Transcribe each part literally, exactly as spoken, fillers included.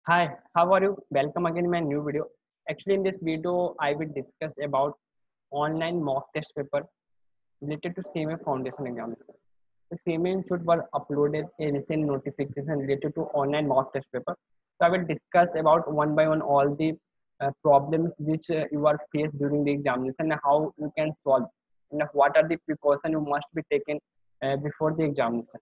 Hi, how are you? Welcome again in my new video. Actually, in this video, I will discuss about online mock test paper related to C M A Foundation examination. The C M A Institute were uploaded a recent notification related to online mock test paper. So I will discuss about one by one all the uh, problems which uh, you are faced during the examination and how you can solve and what are the precautions you must be taken uh, before the examination.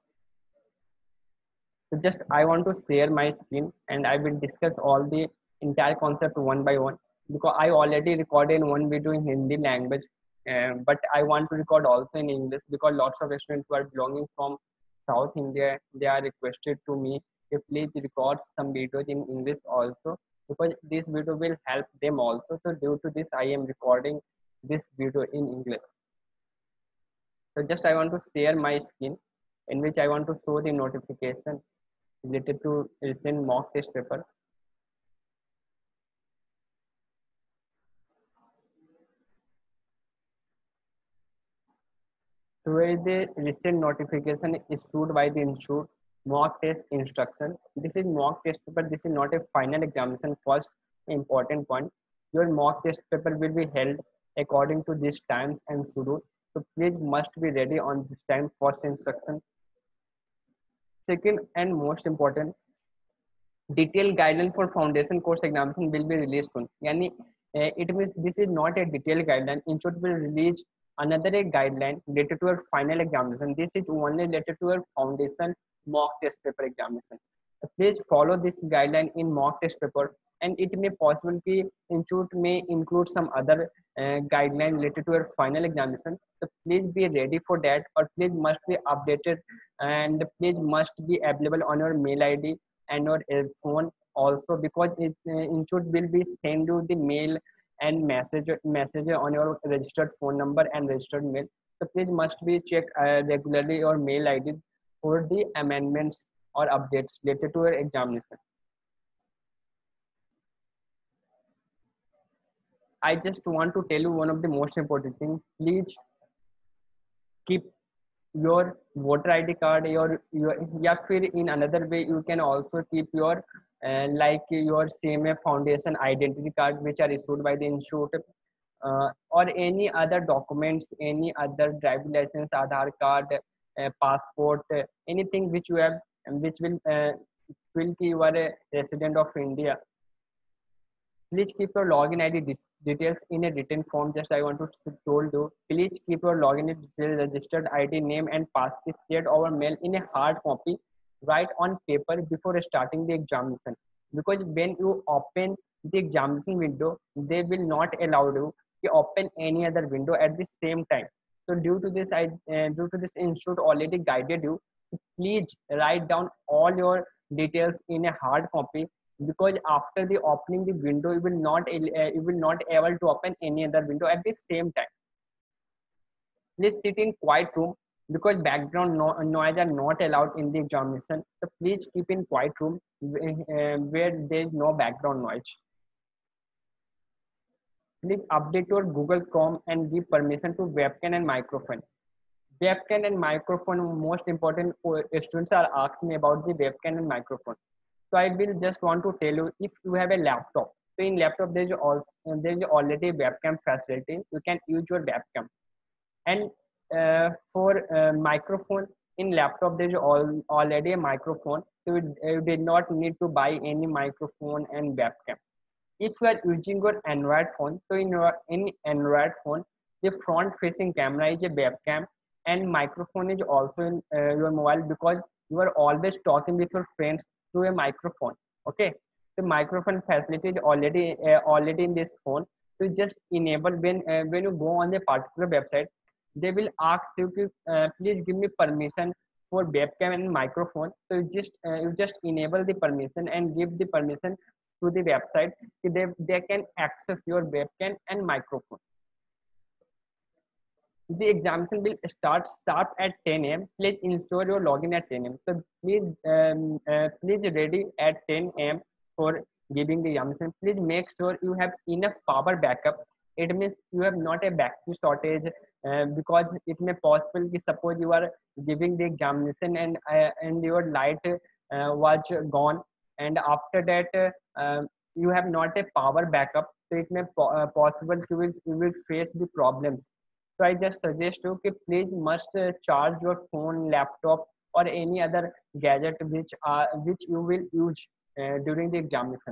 So just I want to share my screen and I will discuss all the entire concept one by one because I already recorded one video in Hindi language, uh, but I want to record also in English because lots of students who are belonging from South India, they are requested to me to please record some videos in English also because this video will help them also. So due to this, I am recording this video in English. So just I want to share my screen in which I want to show the notification related to recent mock test paper. So where the recent notification issued by the institute mock test instruction. This is mock test paper. This is not a final examination. First important point. Your mock test paper will be held according to these times and schedule. So please must be ready on this time. First instruction. Second and most important, detailed guideline for foundation course examination will be released soon. Yani, uh, it means this is not a detailed guideline. Institute will release another a guideline related to your final examination. This is only related to your foundation mock test paper examination. Uh, please follow this guideline in mock test paper, and it may possible be institute may include some other uh, guideline related to your final examination. So please be ready for that, or please must be updated, and please must be available on your mail I D and your phone also because it uh, institute will be send you the mail and message message on your registered phone number and registered mail. So please must be check uh, regularly your mail I D for the amendments or updates related to your examination. I just want to tell you one of the most important thing. Please keep your voter I D card, your your या फिर in another way you can also keep your uh, like your C M A Foundation identity card which are issued by the institute, uh, or any other documents, any other driving license, Aadhaar card, uh, passport, uh, anything which you have which will uh, will be you are a resident of India. Please keep your login I D details in a written form. Just I want to told you. Please keep your login details, registered I D, name, and passkey shared over mail in a hard copy. Write on paper before starting the examination. Because when you open the examination window, they will not allow you to open any other window at the same time. So due to this, I uh, due to this institute already guided you. Please write down all your details in a hard copy because after the opening the window you will not uh, you will not able to open any other window at the same time. Please sit in quiet room because background no noise are not allowed in the examination. So please keep in quiet room uh, where there is no background noise. Please update your Google Chrome and give permission to webcam and microphone. Webcam and microphone, most important. Students are asking me about the webcam and microphone. So I will just want to tell you, if you have a laptop, so in laptop there is also there is already webcam facility. You can use your webcam. And uh, for uh, microphone in laptop there is all, already a microphone. So you, you did not need to buy any microphone and webcam. If you are using your Android phone, so in your in Android phone, the front facing camera is a webcam and microphone is also in uh, your mobile because you are always talking with your friends through a microphone. Okay, the microphone facility is already uh, already in this phone. So just enable when uh, when you go on a particular website, they will ask you to uh, please give me permission for webcam and microphone. So you just uh, you just enable the permission and give the permission to the website. They, they can access your webcam and microphone. The examination will start start at ten a m. Please ensure your login at ten a m. So please um, uh, please ready at ten a m for giving the examination. Please make sure you have enough power backup. It means you have not a battery shortage uh, because it may possible कि suppose you are giving the examination and uh, and your light uh, was gone. and after that uh, um, you have not a power backup, so it may po- uh, possible you will you will face the problems. So I just suggest you कि please must uh, charge your phone, laptop, or any other gadget which are which you will use uh, during the examination.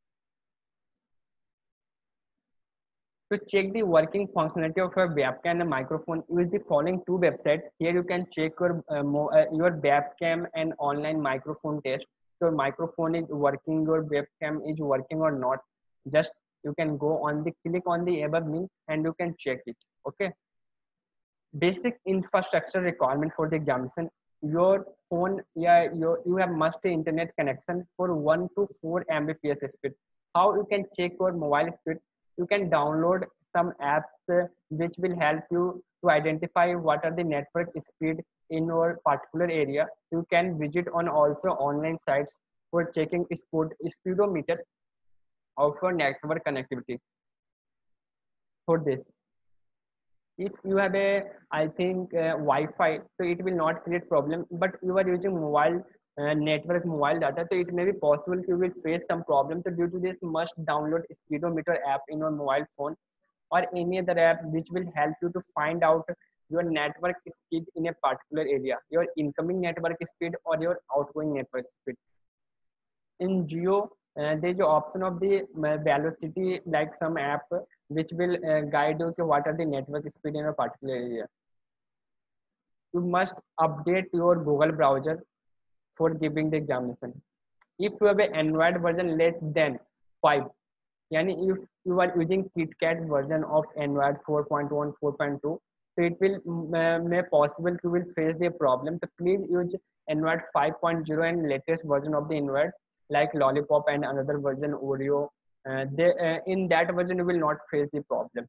To check the working functionality of your webcam and microphone, use the following two websites. Here you can check your uh, mo- uh, your webcam and online microphone test. Your microphone is working, your webcam is working or not. Just you can go on the click on the above link and you can check it. Okay. Basic infrastructure requirement for the examination. Your phone, yeah, your you have must internet connection for one to four Mbps speed. How you can check your mobile speed? You can download some apps uh, which will help you to identify what are the network speed in your particular area. You can visit on also online sites for checking speed speedometer of your network connectivity. For this, if you have a, I think uh, wi-fi, so it will not create problem, but you are using mobile uh, network mobile data, so it may be possible you will face some problem. So due to this, must download speedometer app in your mobile phone or any other app which will help you to find out your network speed in a particular area, your incoming network speed or your outgoing network speed. In Geo, uh, there is an option of the uh, velocity, like some app which will uh, guide you to what are the network speed in a particular area. You must update your Google browser for giving the examination. If you have an Android version less than five, yani if you are using KitKat version of Android four point one, four point two, so it will uh, may possible you will face the problem. So please use Android five point zero and latest version of the Android like Lollipop and another version Oreo. Uh, they, uh, in that version you will not face the problem.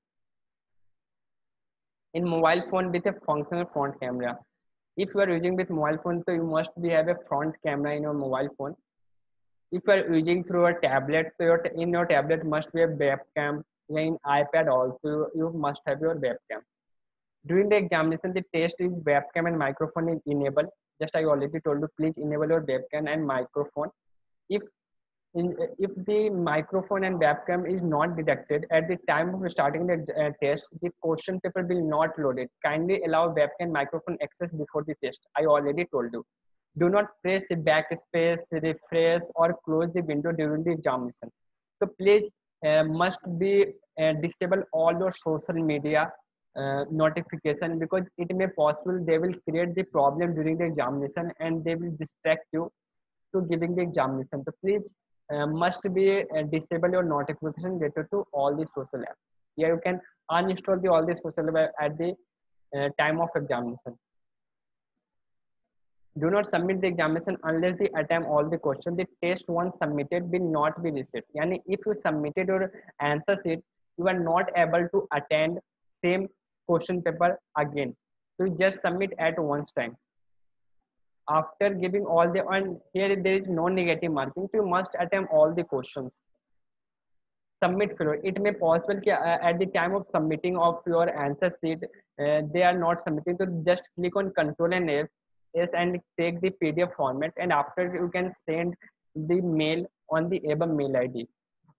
In mobile phone with a functional front camera, if you are using with mobile phone, so you must be have a front camera in your mobile phone. If you are using through a tablet, so your, in your tablet must be a webcam. In iPad also you must have your webcam. During the examination, the test is webcam and microphone is enabled. Just I already told you, please enable your webcam and microphone. If in, if the microphone and webcam is not detected at the time of starting the uh, test, the question paper will not load it. Kindly allow webcam microphone access before the test. I already told you. Do not press the backspace, refresh, or close the window during the examination. So please uh, must be uh, disable all your social media uh, notification, because it may possible they will create the problem during the examination and they will distract you to giving the examination. So please uh, must be uh, disable your notification related to all the social apps. Yeah, you can uninstall the all the social app at the uh, time of examination. Do not submit the examination unless the attempt all the question. The test once submitted will not be reset. Yani if you submitted your answer sheet, you are not able to attend same question paper again. So you just submit at once time. After giving all the, and here there is no negative marking, so you must attempt all the questions. Submit failure. It may possible कि, uh, at the time of submitting of your answer sheet, uh, they are not submitting. So just click on Control and F, yes, and take the P D F format, and after you can send the mail on the above mail I D.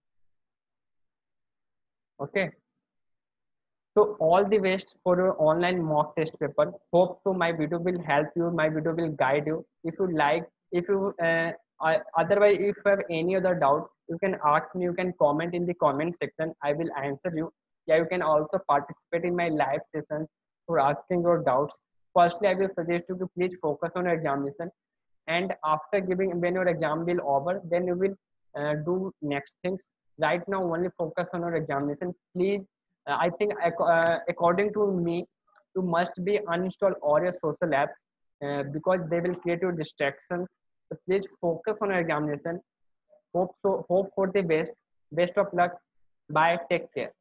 Okay. So all the best for your online mock test paper. Hope so my video will help you. My video will guide you. If you like, if you uh, uh, otherwise if you have any other doubt, you can ask me. You can comment in the comment section. I will answer you. Yeah, you can also participate in my live sessions for asking your doubts. Firstly, I will suggest you to please focus on your examination, and after giving when your exam will over, then you will uh, do next things. Right now, only focus on your examination. Please, uh, I think uh, according to me, you must be uninstall all your social apps uh, because they will create your distraction. So please focus on your examination. Hope so. Hope for the best. Best of luck. Bye. Take care.